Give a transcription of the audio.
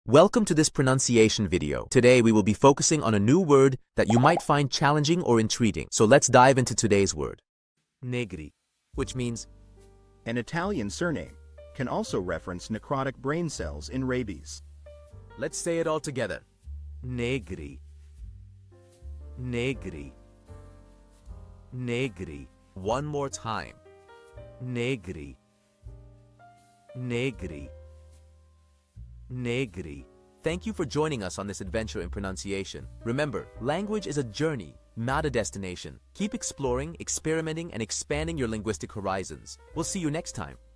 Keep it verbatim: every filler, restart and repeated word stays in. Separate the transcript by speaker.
Speaker 1: Welcome to this pronunciation video. Today we will be focusing on a new word that you might find challenging or intriguing. So let's dive into today's word. Negri, which means
Speaker 2: An Italian surname can also reference necrotic brain cells in rabies.
Speaker 1: Let's say it all together. Negri. Negri. Negri. One more time. Negri. Negri. Negri. Thank you for joining us on this adventure in pronunciation. Remember, language is a journey, not a destination. Keep exploring, experimenting, and expanding your linguistic horizons. We'll see you next time.